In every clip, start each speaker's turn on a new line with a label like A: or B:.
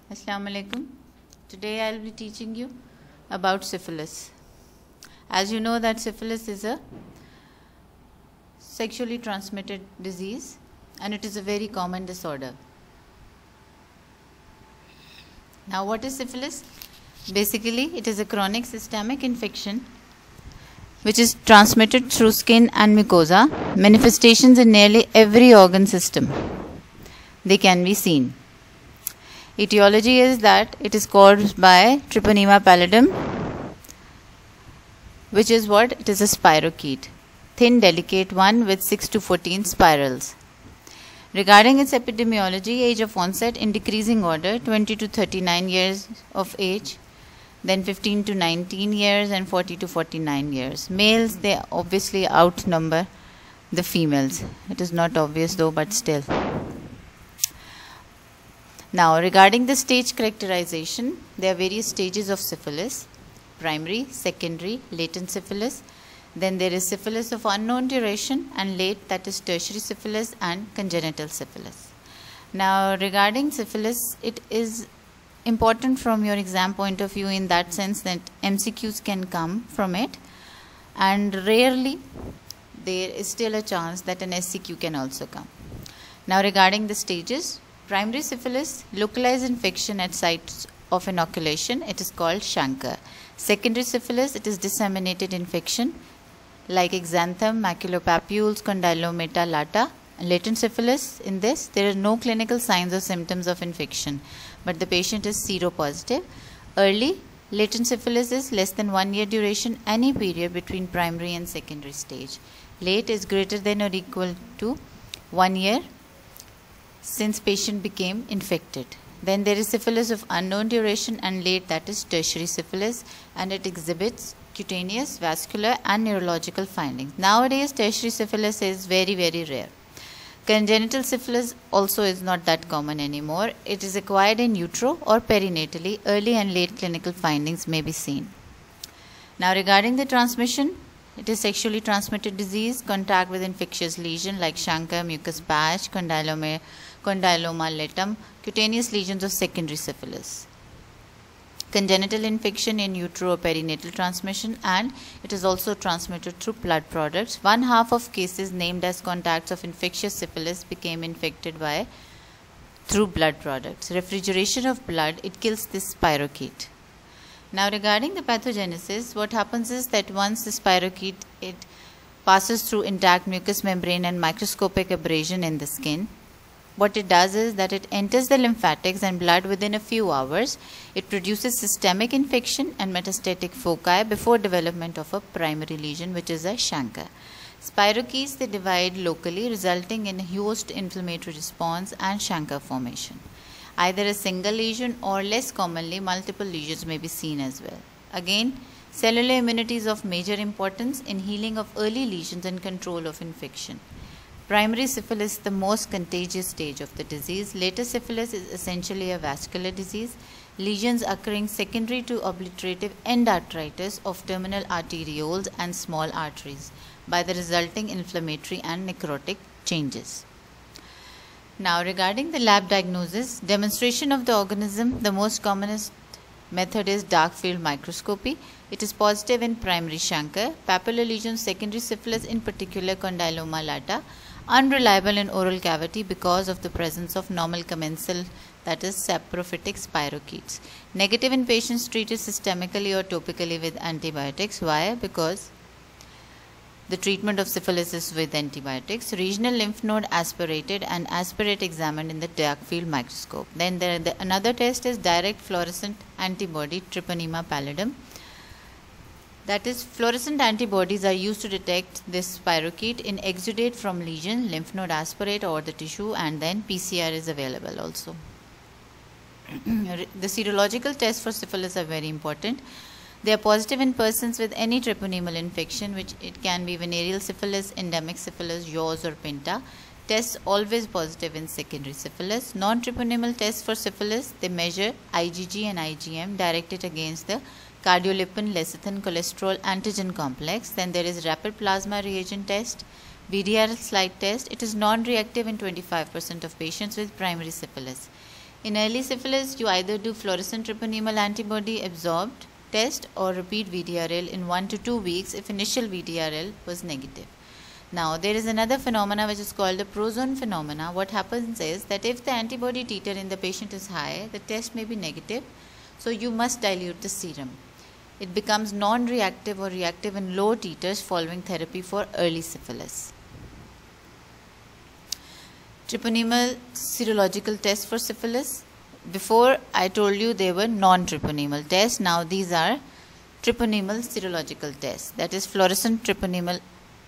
A: Assalamu alaikum. Today I will be teaching you about syphilis. As you know that syphilis is a sexually transmitted disease and it is a very common disorder. Now what is syphilis? Basically it is a chronic systemic infection which is transmitted through skin and mucosa. Manifestations in nearly every organ system. They can be seen. Etiology is that it is caused by Treponema pallidum, which is what? It is a spirochete, thin delicate one with 6 to 14 spirals. Regarding its epidemiology, age of onset in decreasing order, 20 to 39 years of age, then 15 to 19 years and 40 to 49 years. Males, they obviously outnumber the females. It is not obvious though, but still. Now, regarding the stage characterization, there are various stages of syphilis: primary, secondary, latent syphilis. Then there is syphilis of unknown duration, and late, that is tertiary syphilis and congenital syphilis. Now, regarding syphilis, it is important from your exam point of view in that sense that MCQs can come from it, and rarely there is still a chance that an SCQ can also come. Now, regarding the stages, primary syphilis, localized infection at sites of inoculation, it is called chancre. Secondary syphilis, it is disseminated infection like exanthem, maculopapules, condylomata lata. Latent syphilis, in this, there are no clinical signs or symptoms of infection, but the patient is seropositive. Early, latent syphilis is less than 1 year duration, any period between primary and secondary stage. Late is greater than or equal to 1 year since patient became infected. Then there is syphilis of unknown duration and late, that is tertiary syphilis, and it exhibits cutaneous, vascular and neurological findings. Nowadays tertiary syphilis is very rare. Congenital syphilis also is not that common anymore. It is acquired in utero or perinatally. Early and late clinical findings may be seen. Now regarding the transmission, it is sexually transmitted disease, contact with infectious lesion like chancre, mucus patch, condyloma latum, cutaneous lesions of secondary syphilis. Congenital infection in utero or perinatal transmission, and it is also transmitted through blood products. 1/2 of cases named as contacts of infectious syphilis became infected through blood products. Refrigeration of blood, it kills this spirochete. Now regarding the pathogenesis, what happens is that once the spirochete, it passes through intact mucous membrane and microscopic abrasion in the skin, what it does is that it enters the lymphatics and blood within a few hours. It produces systemic infection and metastatic foci before development of a primary lesion, which is a chancre. Spirochetes, they divide locally, resulting in a host inflammatory response and chancre formation. Either a single lesion or, less commonly, multiple lesions may be seen as well. Again, cellular immunity is of major importance in healing of early lesions and control of infection. Primary syphilis is the most contagious stage of the disease. Later syphilis is essentially a vascular disease. Lesions occurring secondary to obliterative endarteritis of terminal arterioles and small arteries by the resulting inflammatory and necrotic changes. Now regarding the lab diagnosis, demonstration of the organism, the most commonest method is dark field microscopy. It is positive in primary chancre, papillary lesions, secondary syphilis, in particular condyloma lata. Unreliable in oral cavity because of the presence of normal commensal, that is saprophytic spirochetes. Negative in patients treated systemically or topically with antibiotics. Why? Because the treatment of syphilis is with antibiotics. Regional lymph node aspirated and aspirate examined in the dark field microscope. Then another test is direct fluorescent antibody, Treponema pallidum. That is, fluorescent antibodies are used to detect this spirochete in exudate from lesion, lymph node aspirate over the tissue, and then PCR is available also. The serological tests for syphilis are very important. They are positive in persons with any treponemal infection, which it can be venereal syphilis, endemic syphilis, Yaws or Pinta. Tests always positive in secondary syphilis. Non-treponemal tests for syphilis, they measure IgG and IgM directed against the cardiolipin lecithin cholesterol antigen complex. Then there is rapid plasma reagent test, VDR slide test. It is non-reactive in 25% of patients with primary syphilis. In early syphilis, you either do fluorescent treponemal antibody absorbed test or repeat VDRL in 1 to 2 weeks if initial VDRL was negative. Now, there is another phenomena which is called the prozone phenomena. What happens is that if the antibody titer in the patient is high, the test may be negative, so you must dilute the serum. It becomes non-reactive or reactive in low titers following therapy for early syphilis. Treponemal serological tests for syphilis. Before I told you they were non-treponemal tests. Now these are treponemal serological tests. That is fluorescent treponemal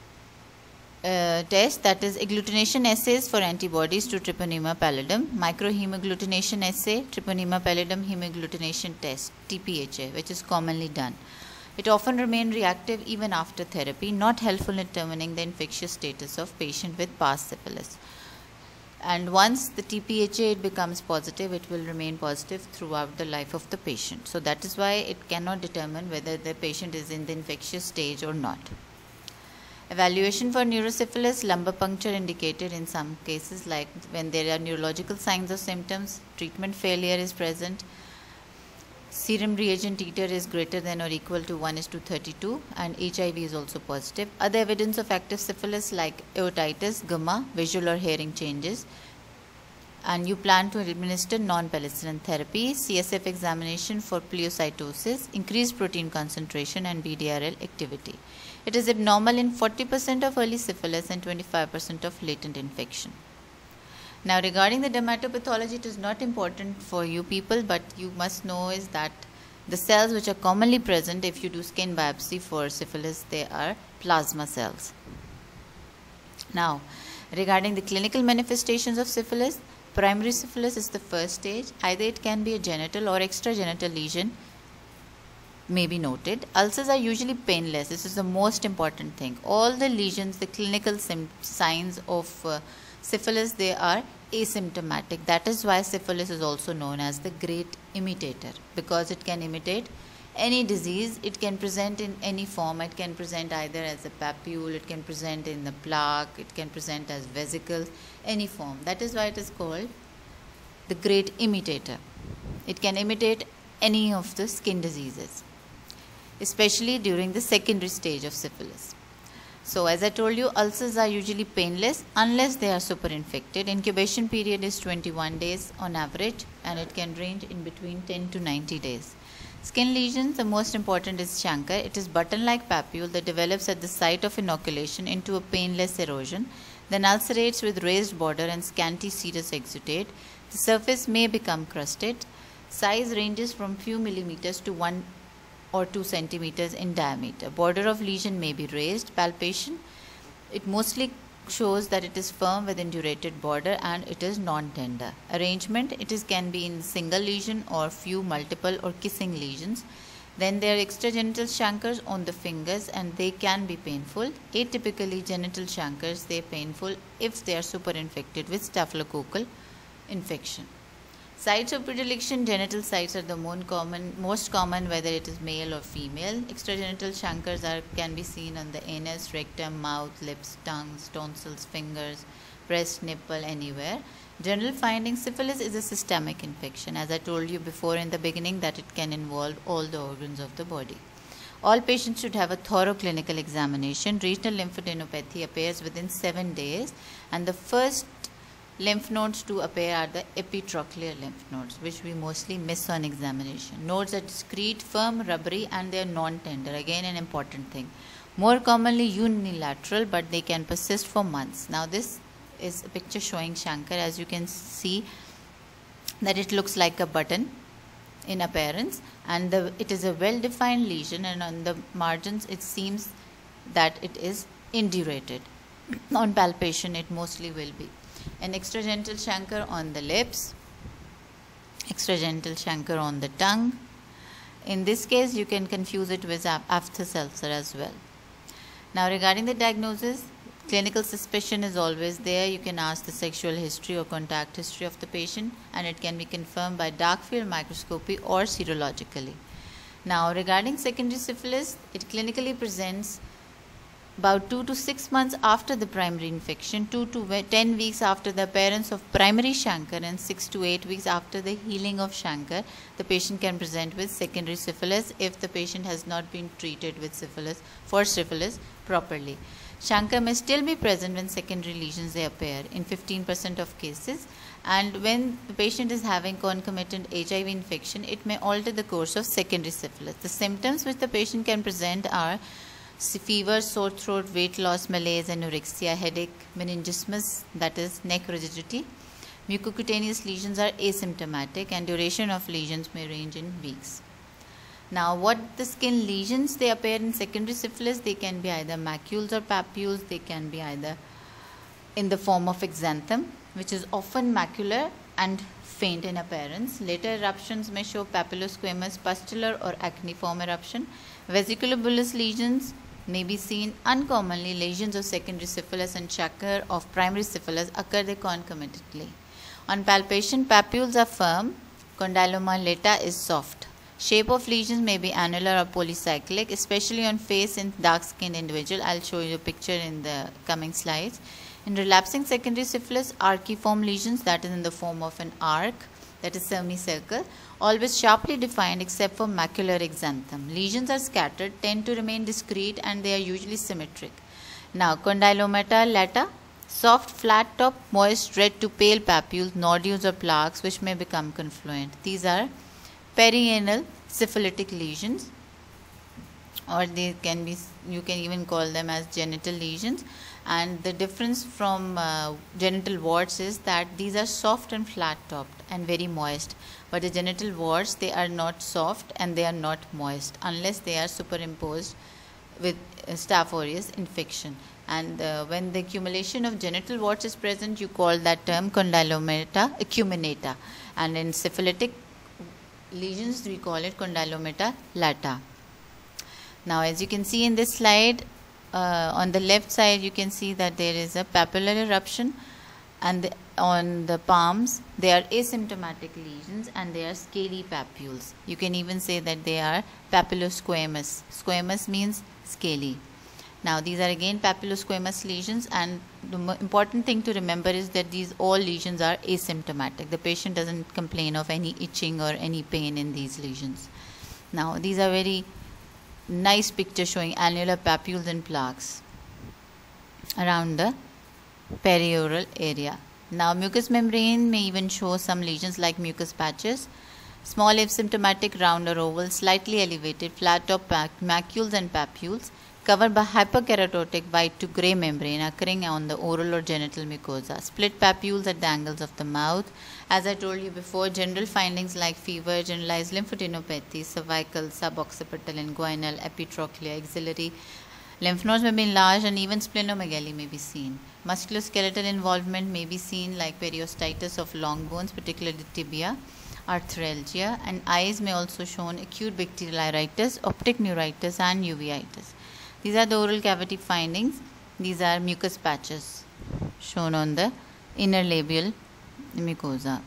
A: test, that is agglutination assays for antibodies to Treponema pallidum, microhemagglutination assay, Treponema pallidum hemagglutination test, TPHA, which is commonly done. It often remains reactive even after therapy, not helpful in determining the infectious status of patient with past syphilis. And once the TPHA it becomes positive, it will remain positive throughout the life of the patient. So that is why it cannot determine whether the patient is in the infectious stage or not. Evaluation for neurosyphilis, lumbar puncture indicated in some cases, like when there are neurological signs or symptoms, treatment failure is present, serum reagent titer is greater than or equal to 1:32, and HIV is also positive. Other evidence of active syphilis like otitis, gumma, visual or hearing changes, and you plan to administer non-penicillin therapy, CSF examination for pleocytosis, increased protein concentration and BDRL activity. It is abnormal in 40% of early syphilis and 25% of latent infection. Now regarding the dermatopathology, it is not important for you people, but you must know is that the cells which are commonly present if you do skin biopsy for syphilis, they are plasma cells. Now regarding the clinical manifestations of syphilis, primary syphilis is the first stage. Either it can be a genital or extragenital lesion may be noted. Ulcers are usually painless. This is the most important thing. All the lesions, the clinical signs of syphilis, they are asymptomatic. That is why syphilis is also known as the great imitator, because it can imitate any disease. It can present in any form. It can present either as a papule, it can present in the plaque, it can present as vesicles, any form. That is why it is called the great imitator. It can imitate any of the skin diseases, especially during the secondary stage of syphilis. So as I told you, ulcers are usually painless unless they are superinfected. Incubation period is 21 days on average, and it can range in between 10 to 90 days. Skin lesions, the most important is chancre. It is button-like papule that develops at the site of inoculation into a painless erosion, then ulcerates with raised border and scanty serous exudate. The surface may become crusted. Size ranges from few millimeters to 1 or 2 centimeters in diameter. Border of lesion may be raised. Palpation, it mostly shows that it is firm with indurated border and it is non-tender. Arrangement, can be in single lesion or few multiple or kissing lesions. Then there are extragenital chancres on the fingers and they can be painful. Atypically genital chancres, they are painful if they are superinfected with staphylococcal infection. Sites of predilection, genital sites are the most common, whether it is male or female. Extragenital chancres can be seen on the anus, rectum, mouth, lips, tongues, tonsils, fingers, breast, nipple, anywhere. General findings, syphilis is a systemic infection. As I told you before in the beginning, that it can involve all the organs of the body. All patients should have a thorough clinical examination. Regional lymphadenopathy appears within 7 days, and the first lymph nodes to appear are the epitrochlear lymph nodes, which we mostly miss on examination. Nodes are discrete, firm, rubbery, and they are non-tender. Again, an important thing. More commonly unilateral, but they can persist for months. Now this is a picture showing chancre. As you can see that it looks like a button in appearance, and it is a well-defined lesion, and on the margins it seems that it is indurated. On palpation it mostly will be. An extragenital chancre on the lips, extragenital chancre on the tongue. In this case, you can confuse it with aphthous ulcer as well. Now regarding the diagnosis, clinical suspicion is always there. You can ask the sexual history or contact history of the patient, and it can be confirmed by dark field microscopy or serologically. Now regarding secondary syphilis, it clinically presents about 2 to 6 months after the primary infection, 2 to 10 weeks after the appearance of primary chancre, and 6 to 8 weeks after the healing of chancre, the patient can present with secondary syphilis if the patient has not been treated with syphilis properly. Chancre may still be present when secondary lesions they appear in 15% of cases, and when the patient is having concomitant HIV infection, it may alter the course of secondary syphilis. The symptoms which the patient can present are fever, sore throat, weight loss, malaise, anorexia, headache, meningismus, that is neck rigidity. Mucocutaneous lesions are asymptomatic and duration of lesions may range in weeks. Now, what the skin lesions they appear in secondary syphilis? They can be either macules or papules. They can be either in the form of exanthem, which is often macular and faint in appearance. Later eruptions may show papillosquamous, pustular or acneiform eruption. Vesiculobullous lesions may be seen. Uncommonly, lesions of secondary syphilis and chancre of primary syphilis occur concomitantly. On palpation, papules are firm. Condyloma lata is soft. Shape of lesions may be annular or polycyclic, especially on face in dark-skinned individual. I'll show you a picture in the coming slides. In relapsing secondary syphilis, archiform lesions, that is in the form of an arc, that is semicircle, always sharply defined except for macular exanthem. Lesions are scattered, tend to remain discrete, and they are usually symmetric. Now, condylomata lata, soft, flat top, moist, red to pale papules, nodules or plaques which may become confluent. These are perianal syphilitic lesions, or they can be, you can even call them as genital lesions. And the difference from genital warts is that these are soft and flat topped and very moist, but the genital warts, they are not soft and they are not moist unless they are superimposed with Staph aureus infection. And when the accumulation of genital warts is present, you call that term condylomata acuminata, and in syphilitic lesions we call it condylomata lata. Now, as you can see in this slide, on the left side you can see that there is a papillary eruption, and on the palms they are asymptomatic lesions and they are scaly papules. You can even say that they are papillosquamous. Squamous means scaly. Now, these are again papillosquamous lesions, and the important thing to remember is that these all lesions are asymptomatic. The patient doesn't complain of any itching or any pain in these lesions. Now, these are very nice picture showing annular papules and plaques around the perioral area. Now, mucous membrane may even show some lesions like mucus patches, small asymptomatic round or oval, slightly elevated, flat top macules and papules, covered by hyperkeratotic white to grey membrane occurring on the oral or genital mucosa. Split papules at the angles of the mouth. As I told you before, general findings like fever, generalized lymphadenopathy, cervical, suboccipital, inguinal, epitrochlear, axillary lymph nodes may be enlarged, and even splenomegaly may be seen. Musculoskeletal involvement may be seen like periostitis of long bones, particularly tibia, arthralgia, and eyes may also show acute bacterial iritis, optic neuritis, and uveitis. These are the oral cavity findings. These are mucus patches shown on the inner labial mucosa.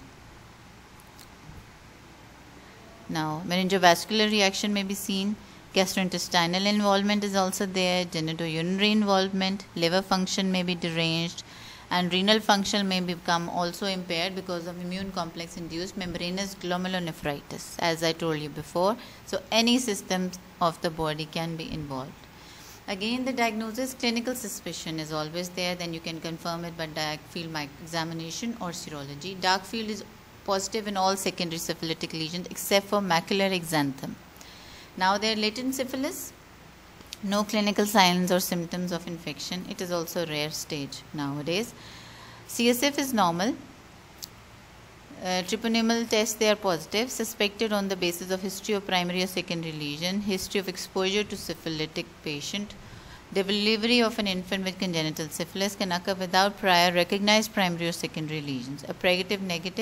A: Now, meningovascular reaction may be seen. Gastrointestinal involvement is also there. Genitourinary involvement. Liver function may be deranged, and renal function may become also impaired because of immune complex induced membranous glomerulonephritis, as I told you before. So, any system of the body can be involved. Again, the diagnosis, clinical suspicion is always there. Then you can confirm it by dark field examination or serology. Dark field is positive in all secondary syphilitic lesions except for macular exanthem. Now, there latent syphilis, no clinical signs or symptoms of infection. It is also a rare stage nowadays. CSF is normal. Treponemal tests, they are positive, suspected on the basis of history of primary or secondary lesion, history of exposure to syphilitic patient. Delivery of an infant with congenital syphilis can occur without prior recognized primary or secondary lesions. A previous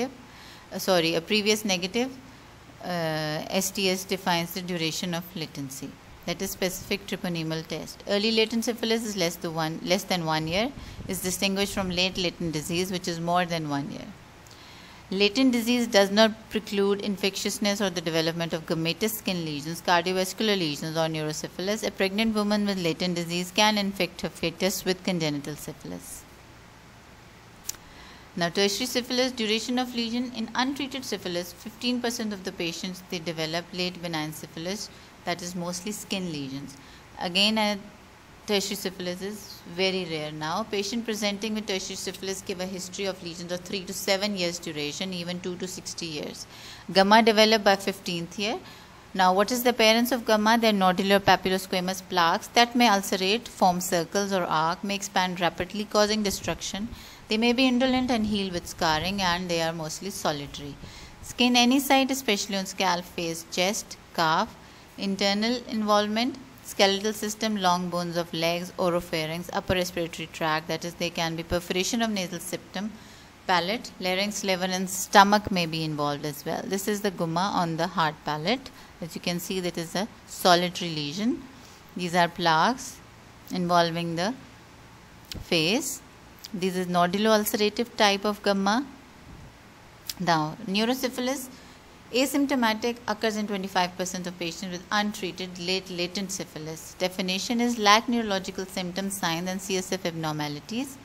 A: negative STS defines the duration of latency, that is specific treponemal test. Early latent syphilis is less than 1 year, is distinguished from late latent disease which is more than 1 year. Latent disease does not preclude infectiousness or the development of gummatous skin lesions, cardiovascular lesions, or neurosyphilis. A pregnant woman with latent disease can infect her fetus with congenital syphilis. Now, tertiary syphilis, duration of lesion. In untreated syphilis, 15% of the patients, they develop late benign syphilis, that is mostly skin lesions. Again, tertiary syphilis is very rare now. Patient presenting with tertiary syphilis give a history of lesions of 3 to 7 years duration, even 2 to 60 years. Gamma developed by 15th year. Now, what is the appearance of gamma? They are nodular papillosquamous plaques that may ulcerate, form circles or arc, may expand rapidly, causing destruction. They may be indolent and heal with scarring, and they are mostly solitary. Skin any site, especially on scalp, face, chest, calf. Internal involvement, skeletal system, long bones of legs, oropharynx, upper respiratory tract, that is, they can be perforation of nasal septum, palate, larynx, liver, and stomach may be involved as well. This is the gumma on the hard palate. As you can see, that is a solitary lesion. These are plaques involving the face. This is nodulo-ulcerative type of gamma. Now, neurosyphilis, asymptomatic, occurs in 25% of patients with untreated latent syphilis. Definition is lack neurological symptoms, signs, and CSF abnormalities.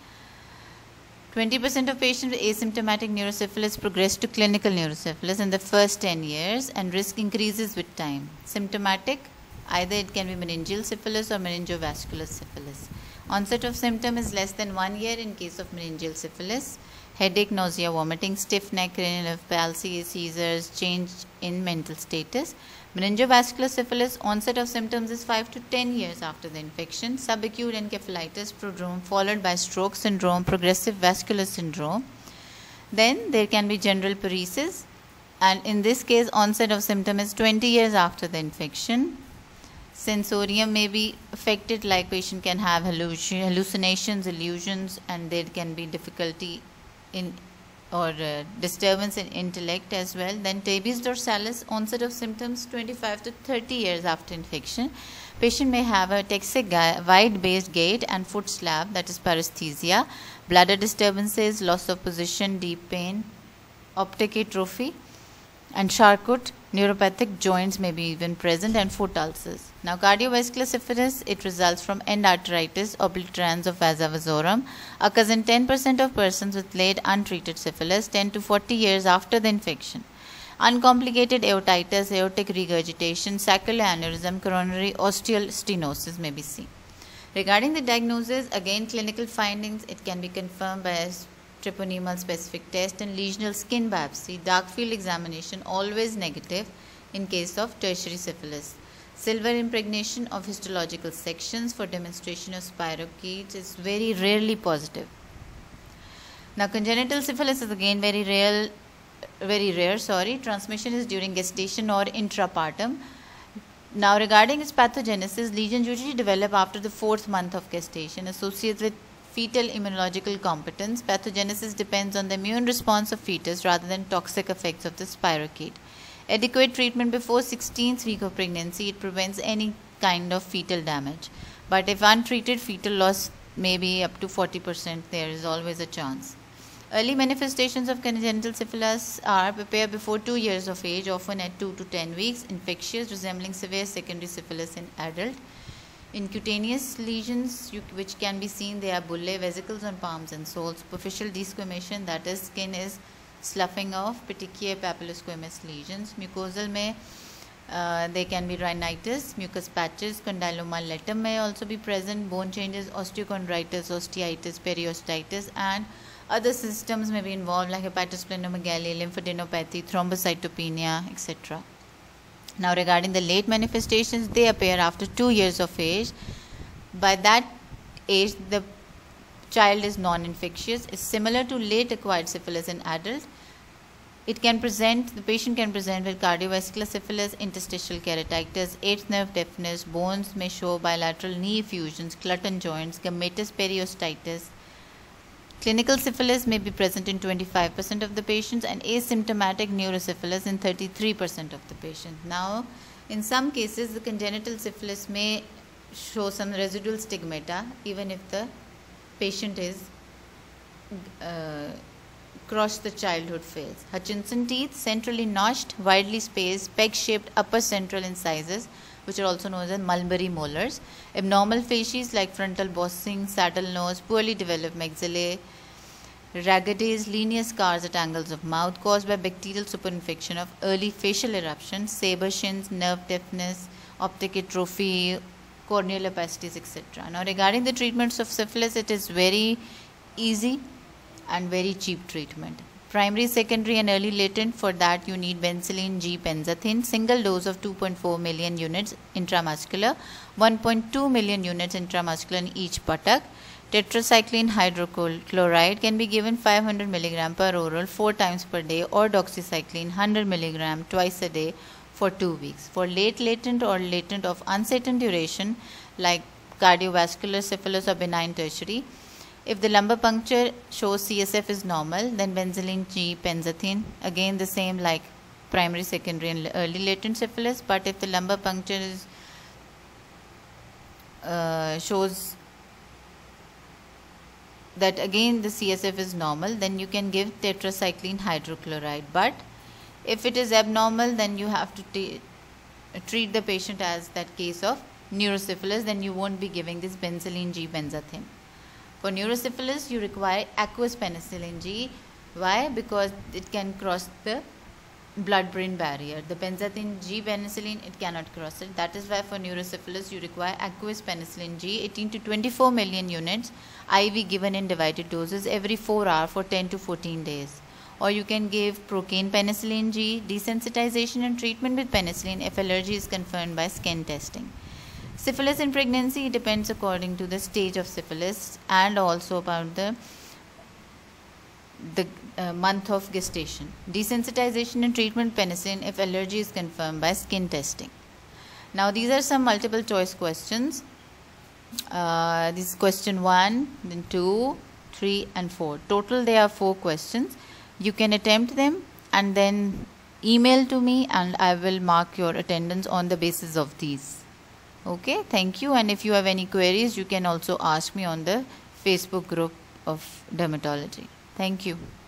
A: 20% of patients with asymptomatic neurosyphilis progress to clinical neurosyphilis in the first 10 years, and risk increases with time. Symptomatic, either it can be meningeal syphilis or meningovascular syphilis. Onset of symptom is less than 1 year in case of meningeal syphilis. Headache, nausea, vomiting, stiff neck, cranial palsy, seizures, change in mental status. Meningovascular syphilis, onset of symptoms is 5 to 10 years after the infection. Subacute encephalitis prodrome followed by stroke syndrome, progressive vascular syndrome. Then there can be general paresis, and in this case onset of symptom is 20 years after the infection. Sensorium may be affected, like patient can have hallucinations, illusions, and there can be difficulty in or disturbance in intellect as well. Then tabes dorsalis, onset of symptoms 25 to 30 years after infection. Patient may have a taxic wide-based gait and foot slab, that is paresthesia, bladder disturbances, loss of position, deep pain, optic atrophy, and Charcot neuropathic joints may be even present, and foot ulcers. Now, cardiovascular syphilis, it results from end arteritis obliterans of vasa vasorum, occurs in 10% of persons with late untreated syphilis 10 to 40 years after the infection. Uncomplicated aortitis, aortic regurgitation, sacral aneurysm, coronary osteal stenosis may be seen. Regarding the diagnosis, again clinical findings, it can be confirmed by treponemal specific test and lesional skin biopsy. Dark field examination always negative in case of tertiary syphilis. Silver impregnation of histological sections for demonstration of spirochetes is very rarely positive. Now, congenital syphilis is again very rare. Transmission is during gestation or intrapartum. Now, regarding its pathogenesis, lesions usually develop after the 4th month of gestation, associated with fetal immunological competence. Pathogenesis depends on the immune response of fetus rather than toxic effects of the spirochete. Adequate treatment before 16th week of pregnancy, it prevents any kind of fetal damage. But if untreated, fetal loss may be up to 40%. There is always a chance. Early manifestations of congenital syphilis are prepare before 2 years of age, often at 2 to 10 weeks, infectious, resembling severe secondary syphilis in adult. In cutaneous lesions, which can be seen, they are bullae, vesicles on palms and soles, superficial desquamation, that is, skin is sloughing off, petechiae, papillosquamous lesions. Mucosal may, they can be rhinitis, mucus patches, condyloma latum may also be present, bone changes, osteochondritis, osteitis, periostitis, and other systems may be involved like hepatosplenomegaly, lymphadenopathy, thrombocytopenia, etc. Now, regarding the late manifestations, they appear after 2 years of age. By that age, the child is non-infectious. It's similar to late acquired syphilis in adults. The patient can present with cardiovascular syphilis, interstitial keratitis, 8th nerve deafness, bones may show bilateral knee effusions, Clutton joints, gummatous periostitis. Clinical syphilis may be present in 25% of the patients and asymptomatic neurosyphilis in 33% of the patients. Now, in some cases, the congenital syphilis may show some residual stigmata even if the patient is across the childhood phase. Hutchinson teeth, centrally notched, widely spaced, peg-shaped upper central incisors, which are also known as mulberry molars. Abnormal facies like frontal bossing, saddle nose, poorly developed maxillae, rhagoides, linear scars at angles of mouth caused by bacterial superinfection of early facial eruptions, saber shins, nerve deafness, optic atrophy, corneal opacities, etc. Now, regarding the treatments of syphilis, it is very easy and very cheap treatment. Primary, secondary and early latent, for that you need Penicillin G Benzathine, single dose of 2.4 million units intramuscular, 1.2 million units intramuscular in each buttock. Tetracycline hydrochloride can be given 500 mg per oral 4 times per day, or doxycycline 100 mg twice a day for 2 weeks. For late latent or latent of uncertain duration like cardiovascular syphilis or benign tertiary, if the lumbar puncture shows CSF is normal, then Penicillin G Benzathine, again the same like primary, secondary and early latent syphilis. But if the lumbar puncture is shows that again the CSF is normal, then you can give tetracycline hydrochloride. But if it is abnormal, then you have to treat the patient as that case of neurosyphilis, then you won't be giving this Penicillin G Benzathine. For neurosyphilis, you require aqueous penicillin G. Why? Because it can cross the blood-brain barrier. The Benzathine G penicillin, it cannot cross it. That is why for neurosyphilis, you require aqueous penicillin G, 18 to 24 million units, IV given in divided doses every 4 hours for 10 to 14 days. Or you can give procaine penicillin G, desensitization and treatment with penicillin if allergy is confirmed by skin testing. Syphilis in pregnancy depends according to the stage of syphilis and also about the month of gestation. Desensitization and treatment penicillin if allergy is confirmed by skin testing. Now these are some multiple choice questions. This is question 1, then 2, 3 and 4. Total there are 4 questions. You can attempt them and then email to me and I will mark your attendance on the basis of these. Okay, thank you. And if you have any queries, you can also ask me on the Facebook group of dermatology. Thank you.